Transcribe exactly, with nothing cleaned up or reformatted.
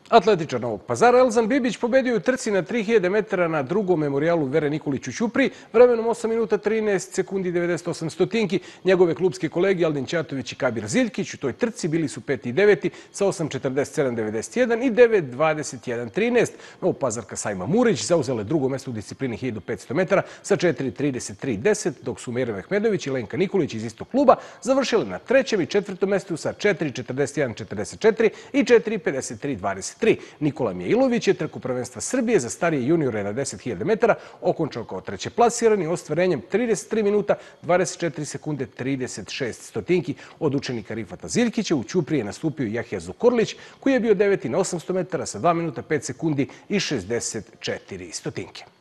Atletičar Novog Pazara Elzan Bibić pobedio u trci na tri hiljade metara na drugom memorijalu Vere Nikolić u Ćupriji vremenom osam minuta trinaest sekundi i devedeset osam stotinki. Njegove klubske kolege Aldin Ćatović i Kabir Ziljkić u toj trci bili su peti i deveti sa osam četrdeset sedam devedeset jedan i devet dvadeset jedan trinaest. Novopazarka Sajma Murić zauzela drugo mesto u disciplini hiljadu petsto metara sa četiri trideset tri deset, dok su Mira Mehmedović i Lenka Nikolić iz istog kluba završile na trećem i četvrtom mestu sa četiri četrdeset jedan četrdeset četiri i četiri pedeset tri dvadeset tri. Nikola Mijailović je trku prvenstva Srbije za starije juniore na deset hiljada metara okončao kao treće plasirani ostvarenjem trideset tri minuta dvadeset četiri sekunde trideset šest stotinki. Od učenika Rifata Ziljkića u Ćupriji je nastupio Jahja Zukorlić, koji je bio deveti na osamsto metara sa dva minuta pet sekundi i šezdeset četiri stotinke.